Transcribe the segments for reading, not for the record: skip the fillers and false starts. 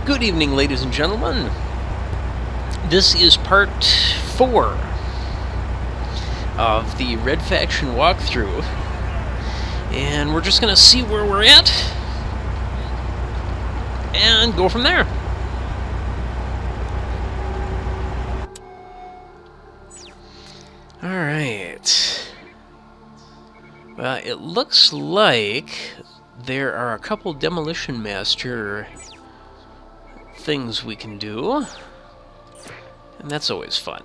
Good evening, ladies and gentlemen. This is part 4 of the Red Faction walkthrough, and we're just going to see where we're at and go from there. Alright. Well, it looks like there are a couple Demolition Master things we can do, and that's always fun.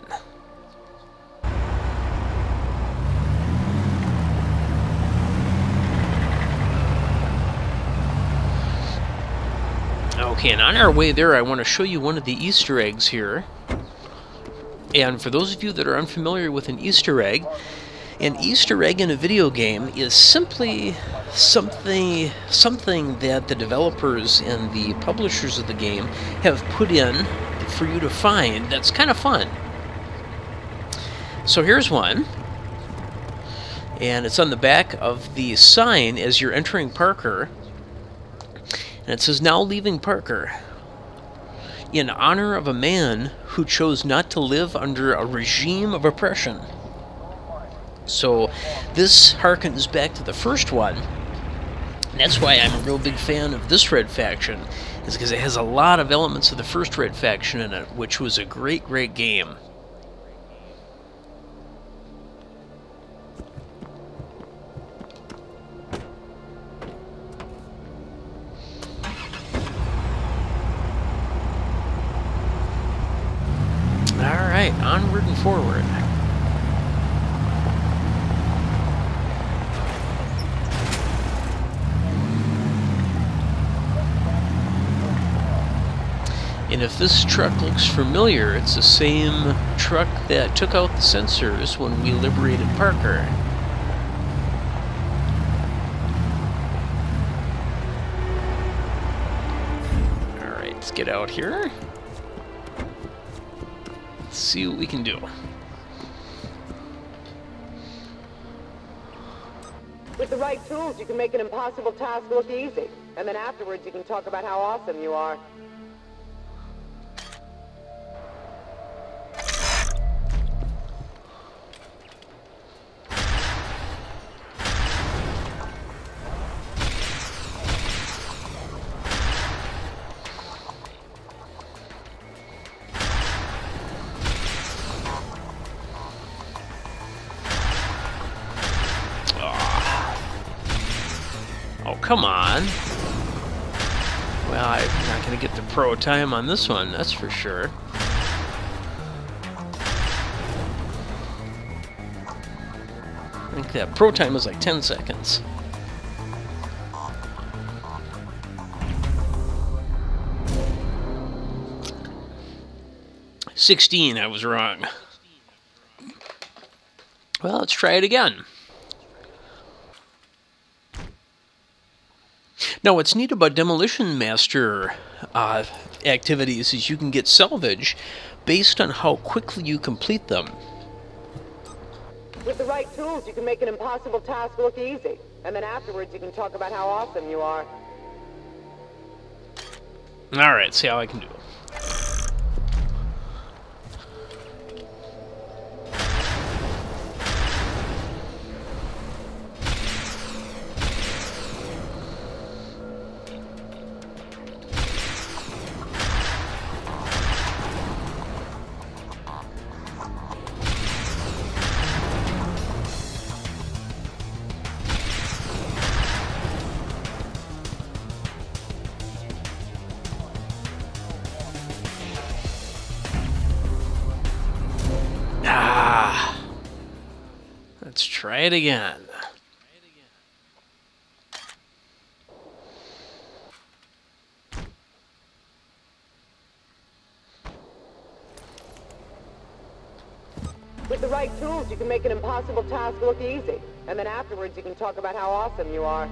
Okay, and on our way there, I want to show you one of the Easter eggs here. And for those of you that are unfamiliar with an Easter egg in a video game is simply something that the developers and the publishers of the game have put in for you to find that's kind of fun. So here's one, and it's on the back of the sign as you're entering Parker, and it says, "Now leaving Parker, in honor of a man who chose not to live under a regime of oppression." So this harkens back to the first one, and that's why I'm a real big fan of this Red Faction, is because it has a lot of elements of the first Red Faction in it, which was a great game. Alright, onward and forward. And if this truck looks familiar, it's the same truck that took out the sensors when we liberated Parker. Alright, let's get out here. Let's see what we can do. With the right tools, you can make an impossible task look easy. And then afterwards, you can talk about how awesome you are. Oh, come on. Well, I'm not going to get the pro time on this one, that's for sure. I think that pro time was like 10 seconds. $16, I was wrong. Well, let's try it again. Now, what's neat about Demolition Master activities is you can get salvage based on how quickly you complete them. With the right tools, you can make an impossible task look easy. And then afterwards, you can talk about how awesome you are. Alright, see how I can do it. Let's try it again. With the right tools, you can make an impossible task look easy. And then afterwards, you can talk about how awesome you are.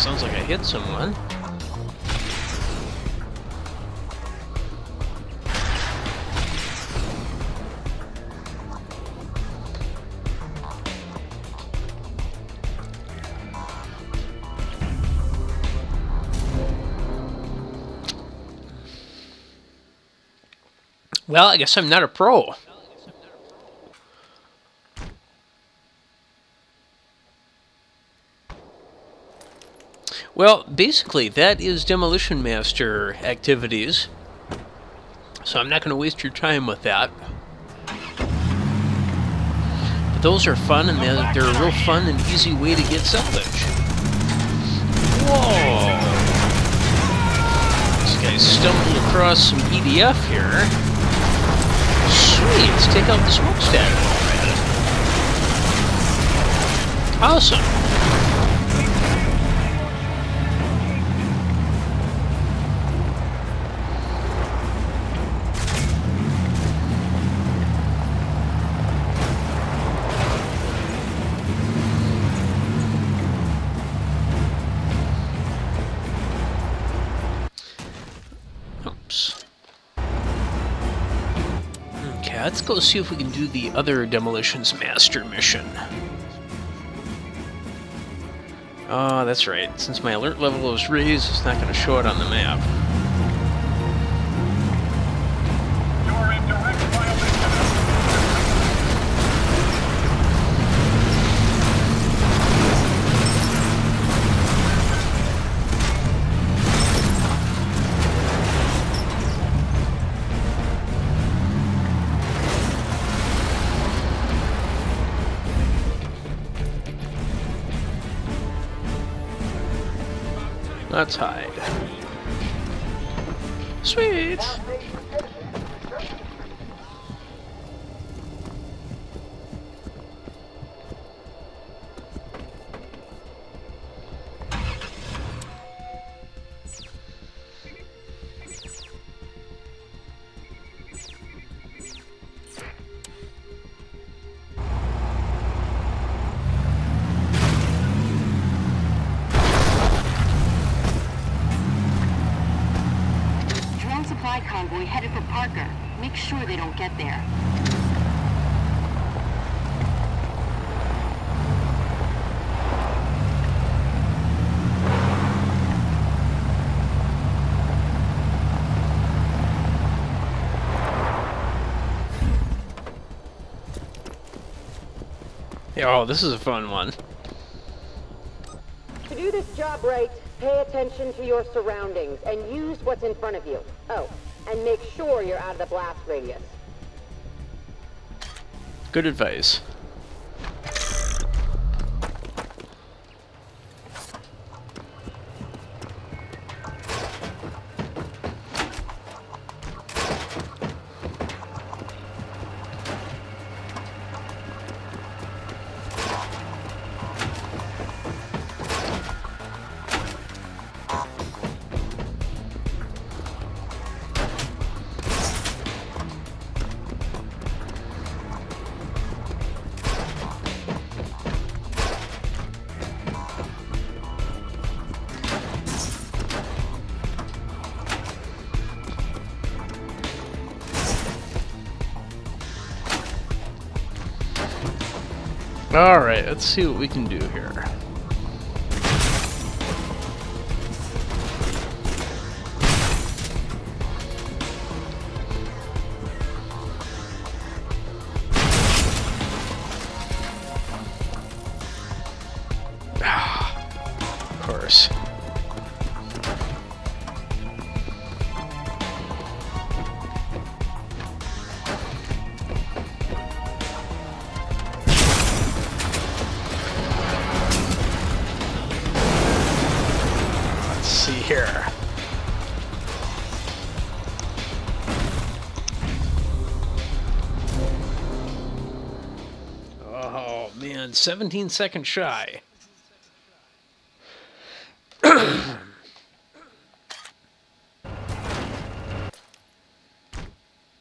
sounds like I hit someone. Well, I guess I'm not a pro. Well, basically, that is Demolition Master activities. So I'm not going to waste your time with that. But those are fun, and they're a real fun and easy way to get salvage. Whoa! This guy stumbled across some EDF here. Sweet, let's take out the smokestack while we're at it. Awesome. Oops. Okay, let's go see if we can do the other Demolitions Master mission. Oh, that's right. Since my alert level is raised, it's not going to show it on the map. You're in direct violation. Let's hide. Sweet! Supply convoy headed for Parker. Make sure they don't get there. Oh, this is a fun one. To do this job right, pay attention to your surroundings and use what's in front of you. Oh, and make sure you're out of the blast radius. Good advice. Alright, let's see what we can do here. Of course. Here. Oh man, 17 seconds shy.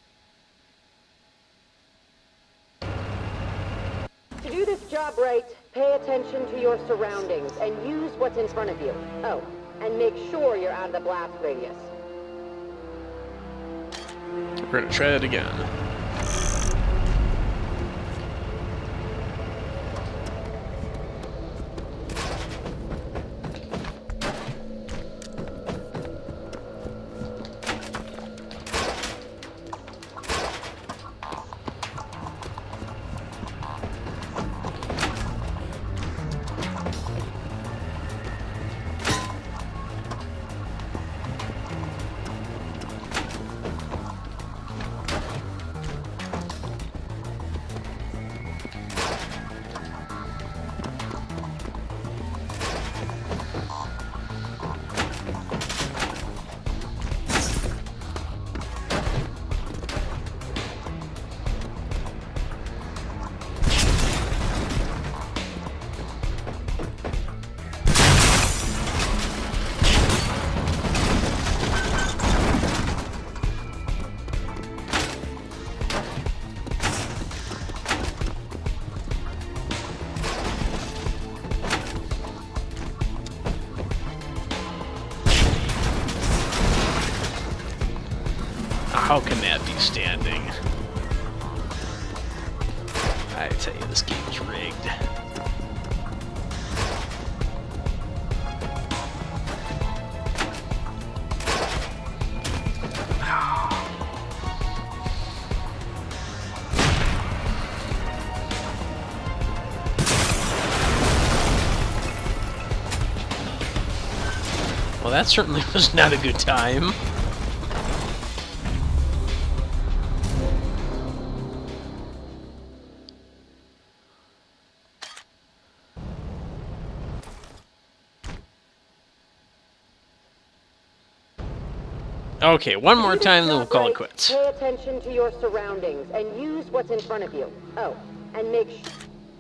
To do this job right, pay attention to your surroundings and use what's in front of you. Oh, and make sure you're out of the blast radius. We're gonna try that again. How can that be standing? I tell you, this game is rigged. Well, that certainly was not a good time. Okay, one more time, then we'll call it quits. Pay attention to your surroundings and use what's in front of you. Oh, and make sure...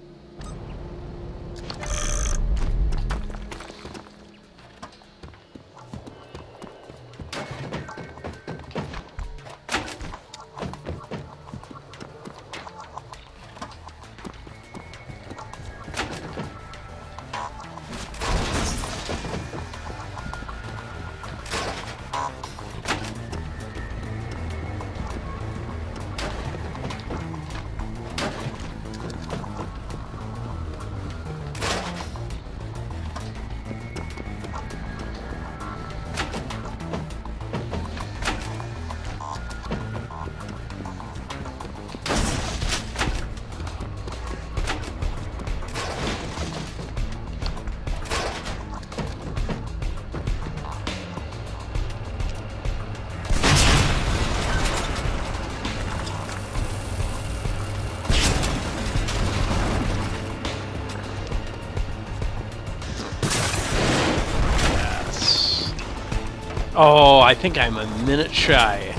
Oh, I think I'm a minute shy.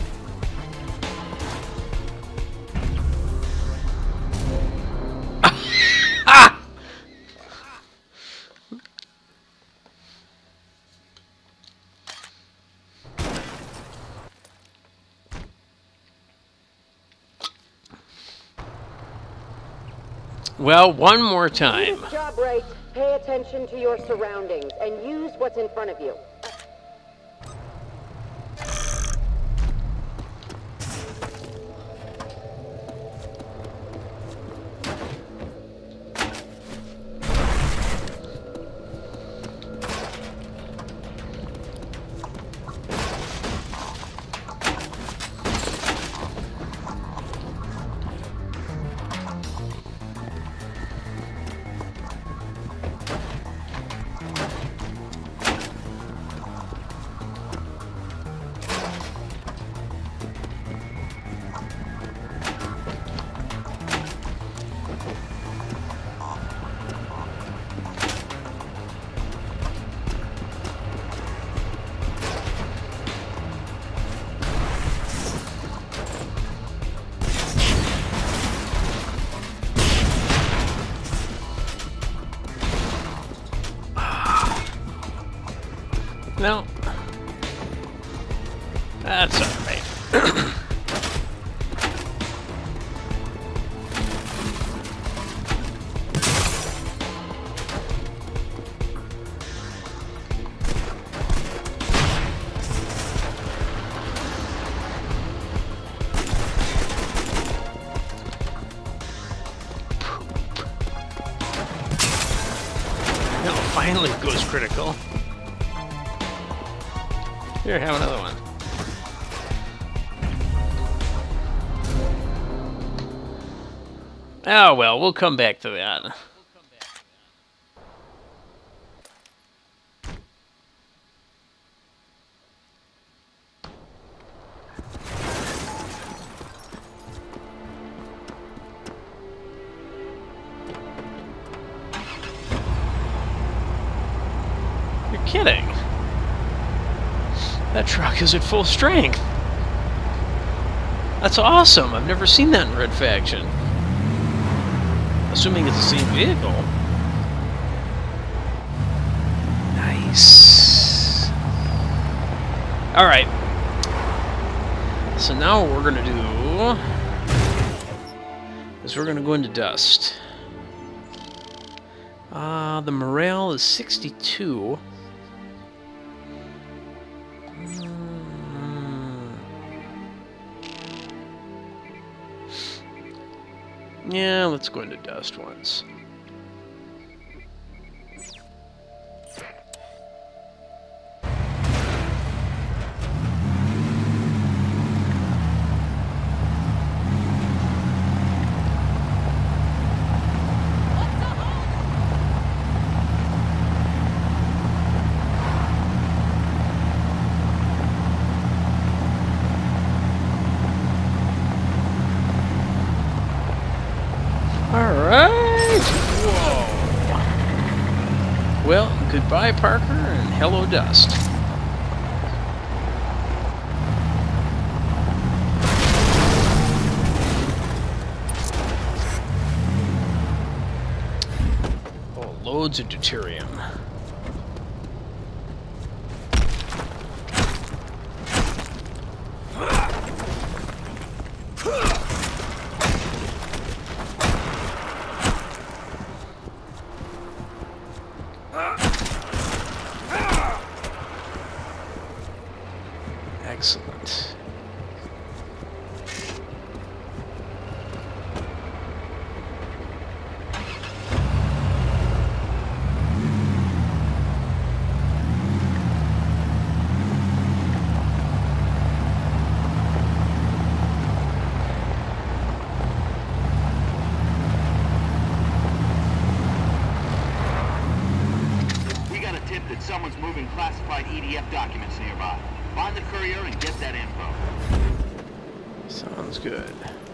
Well, one more time. Do this job right. Pay attention to your surroundings and use what's in front of you. No. That's alright. Finally goes critical. Here, have another one. Oh well, we'll come back to that. You're kidding. That truck is at full strength. That's awesome. I've never seen that in Red Faction. Assuming it's the same vehicle. Nice. Alright. So now what we're going to do is we're going to go into Dust. The morale is 62. Yeah, let's go into Dust once. Alright! Whoa! Well, goodbye, Parker, and hello, Dust. Oh, loads of deuterium. Excellent. We got a tip that someone's moving classified EDF documents nearby. Find the courier and get that info. Sounds good.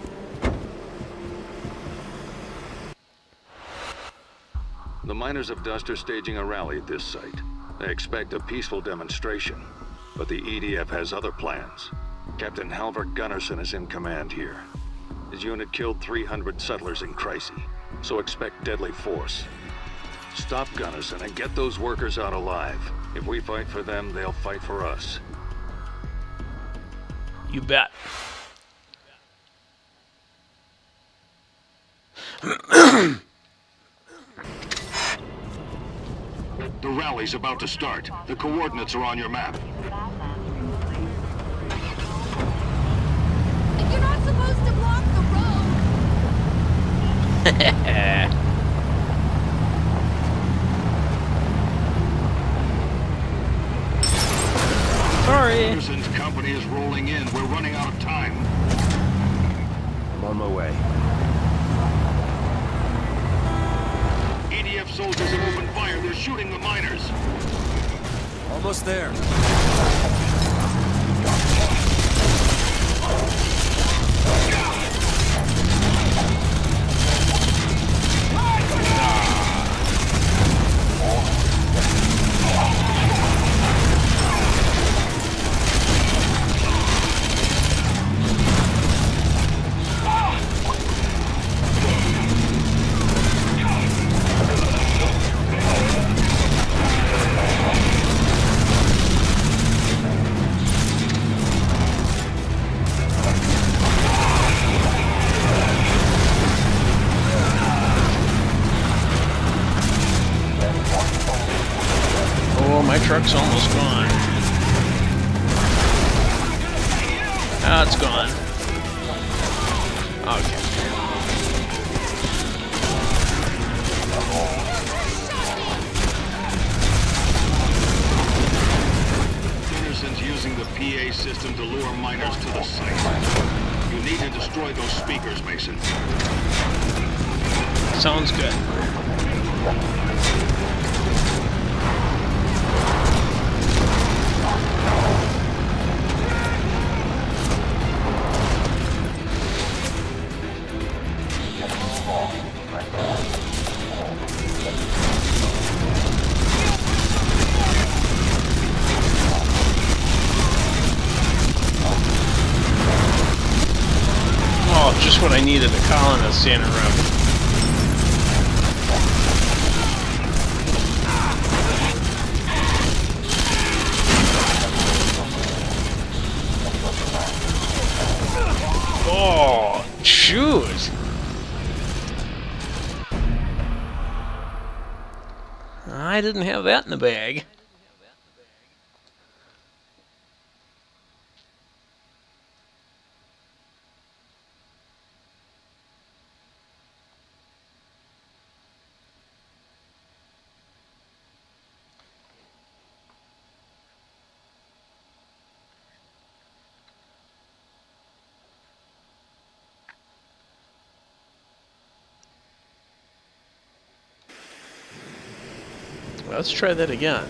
The miners of Dust are staging a rally at this site. They expect a peaceful demonstration, but the EDF has other plans. Captain Halvard Gunnarsson is in command here. His unit killed 300 settlers in Chrysi, so expect deadly force. Stop Gunnarsson and get those workers out alive. If we fight for them, they'll fight for us. You bet. The rally's about to start. The coordinates are on your map. You're not supposed to block the road. Sorry. Anderson's company is rolling in. We're running out of time. I'm on my way. EDF soldiers have opened fire. They're shooting the miners. Almost there. My truck's almost gone. Ah, it's gone. Okay. Sounds good. Oh, just what I needed, a colonist standing around. Oh, shoot! I didn't have that in the bag. Let's try that again.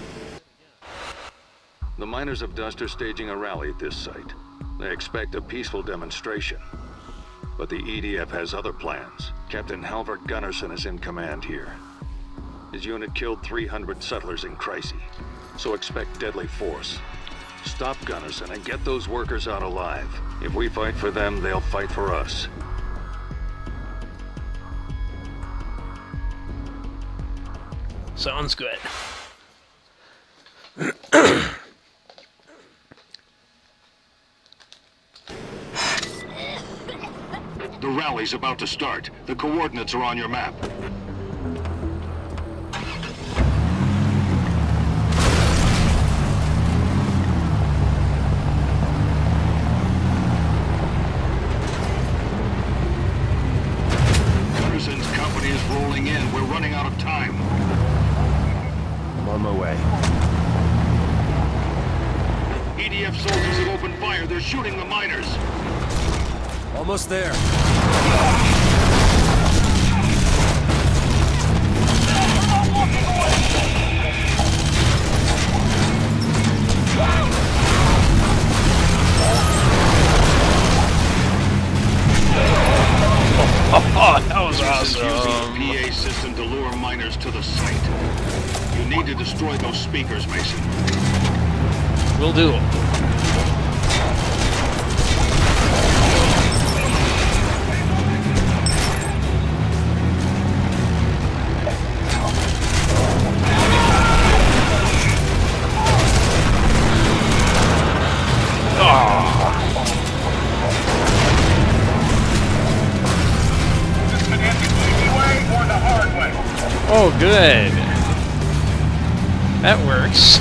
The miners of Dust are staging a rally at this site. They expect a peaceful demonstration. But the EDF has other plans. Captain Halvard Gunnarsson is in command here. His unit killed 300 settlers in Crisis, so expect deadly force. Stop Gunnarsson and get those workers out alive. If we fight for them, they'll fight for us. Sounds good. The rally's about to start. The coordinates are on your map. Gunnarson's company is rolling in. We're running out of time. I'm on my way. EDF soldiers have opened fire. They're shooting the miners. Almost there. Oh, that was Using awesome. a PA system to lure miners to the site. You need to destroy those speakers, Mason. Will do. Oh, good. That works.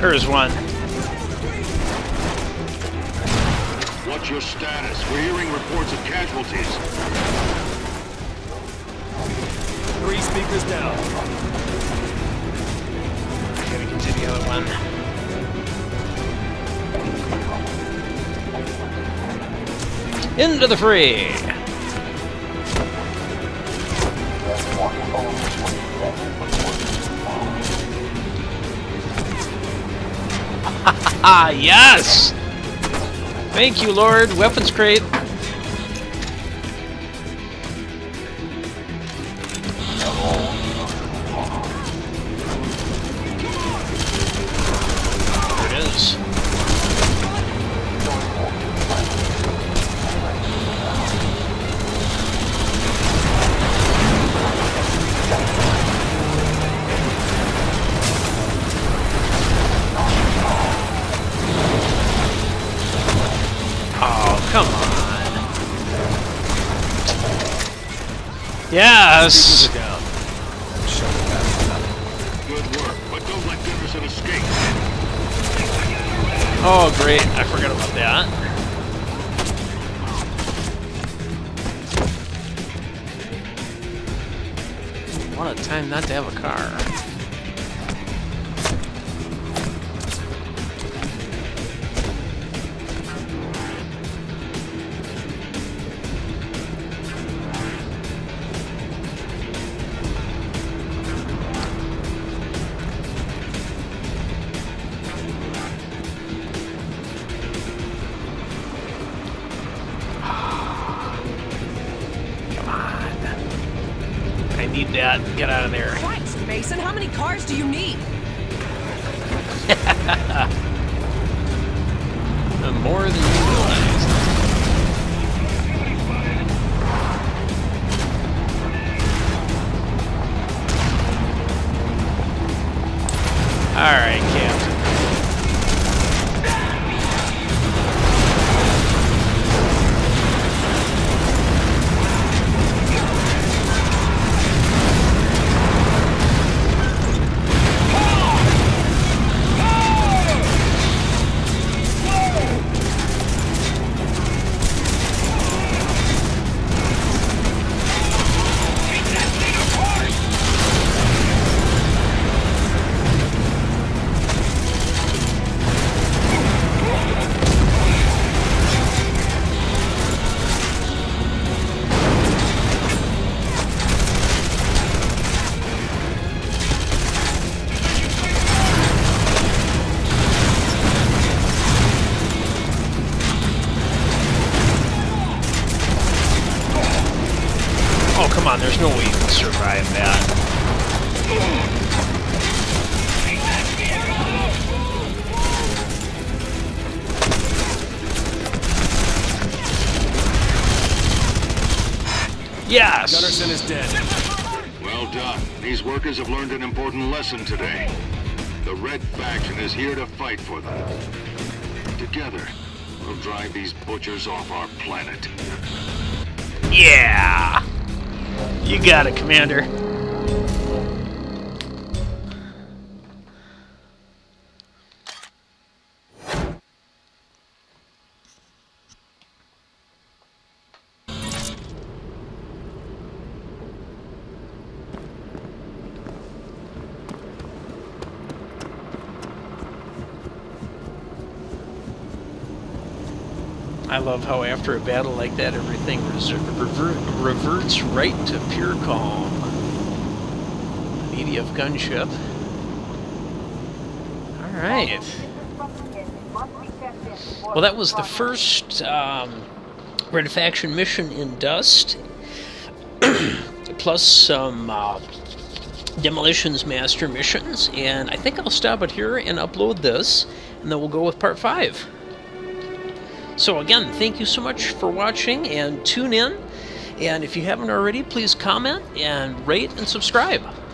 There's one. What's your status? We're hearing reports of casualties. 3 speakers down. Gotta get to the other one. Into the fray! Ah, yes! Thank you, Lord. Weapons crate. There it is. Come on. Yes. Speakers are down. Good work, but don't let Gunderson escape. Oh, great. I forgot about that. What a time not to have a car. Need that. Get out of there. Christ, Mason, how many cars do you need? More than you realize. Alright, Captain. Come on, there's no way you can survive that. Yes! Gunderson is dead. Well done. These workers have learned an important lesson today. The Red Faction is here to fight for them. Together, we'll drive these butchers off our planet. Yeah! You got it, Commander. I love how after a battle like that, everything reverts right to pure calm. An EDF gunship. Alright. Well, that was the first Red Faction mission in Dust, plus some Demolitions Master missions, and I think I'll stop it here and upload this, and then we'll go with Part 5. So again, thank you so much for watching, and tune in. And if you haven't already, please comment and rate and subscribe.